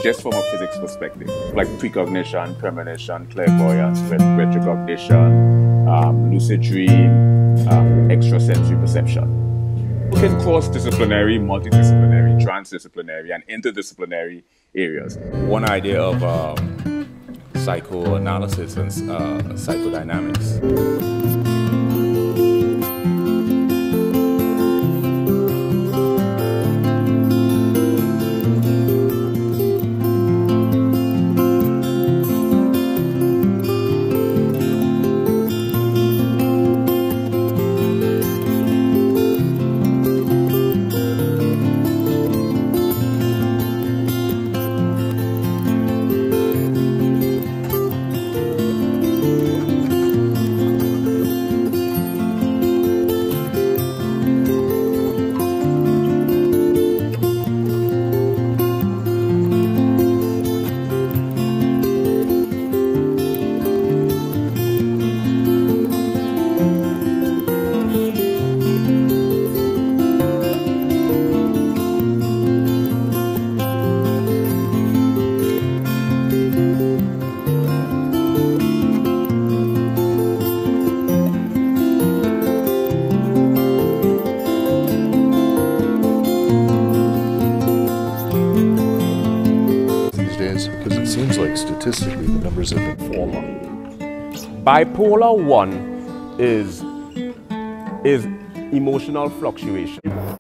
just from a physics perspective, like precognition, premonition, clairvoyance, retrocognition, lucid dream, extrasensory perception. We can cross-disciplinary, multidisciplinary, transdisciplinary, and interdisciplinary areas. One idea of psychoanalysis and psychodynamics. Because it seems like statistically the numbers have been falling. Bipolar 1 is emotional fluctuation.